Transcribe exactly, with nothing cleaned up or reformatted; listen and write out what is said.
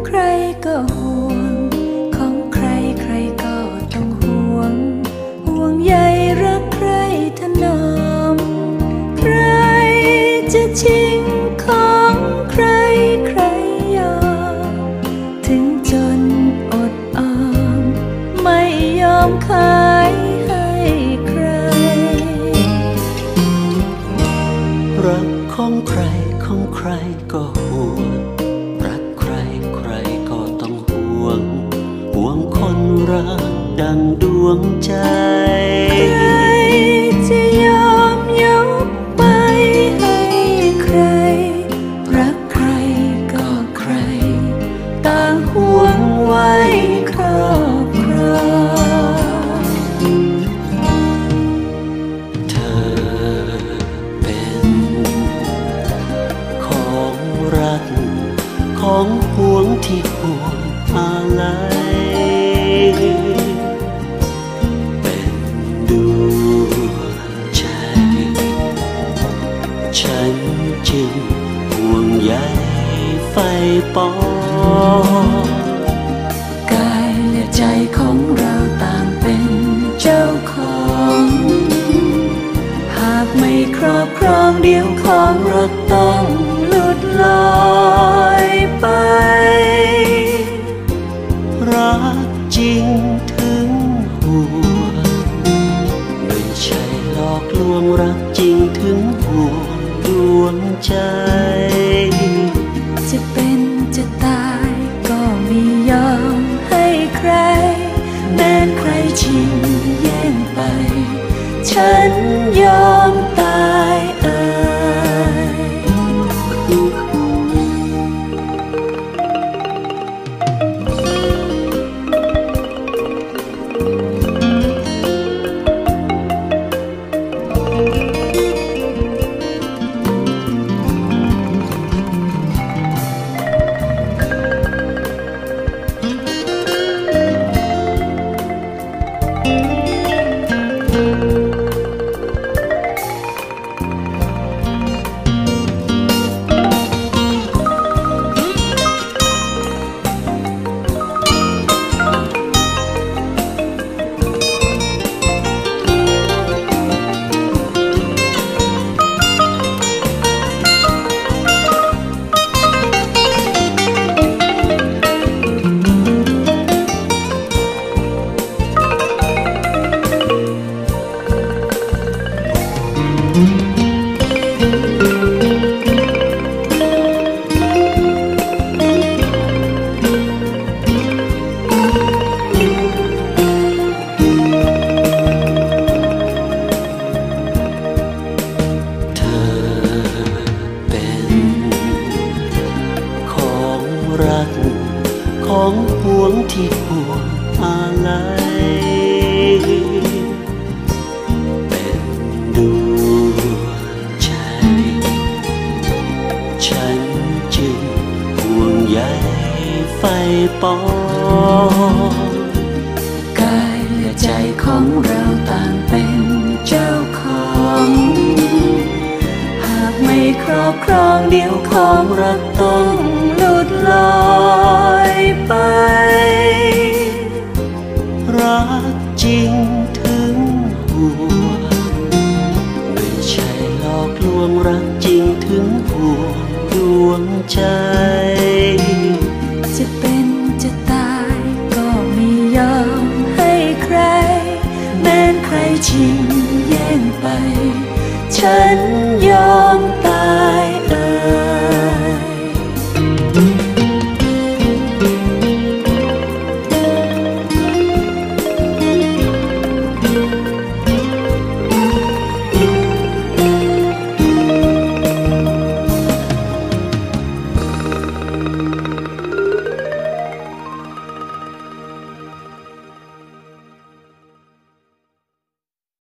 ใครก็ห่วงของใครใครก็ต้องห่วงห่วงใยรักใครถนอมใครจะชิงของใครใครยอมถึงจนอดออมไม่ยอมขายให้ใครรักของใครของใครก็ห่วงรักใครใครก็ต้องห่วงห่วงคนรักดังดวงใจใครจะยอมยกไปให้ใครรักใครก็ใครต่างห่วงไว้ครอบครองเธอเป็นของรักของห่วงที่ห่วงอะไรเป็นดวงใจฉันจึงห่วงใยไฟปองกายและใจของเราต่างเป็นเจ้าของหากไม่ครอบครองเดี๋ยวของรักต้องหลุดลอยไปรักจริงถึงห่วงไม่ใช่หลอกลวงรักจริงถึงห่วงดวงใจจะเป็นจะตายก็ไม่ยอมให้ใครแม้ใครชิงแย่งไปฉันยอมตายเอ่รักของห่วงที่ห่วงอะไรเป็นดวงใจฉันจึงห่วงใยไฟปองกายและใจของเราต่างเป็นเจ้าของหากไม่ครอบครองเดี๋ยวของรักต้องหลุดลอยไปรักจริงถึงห่วงไม่ใช่หลอกลวงรักจริงถึงห่วงดวงใจจะเป็นจะตายก็ไม่ยอมให้ใครแม้ใครชิงแย่งไปฉันยอม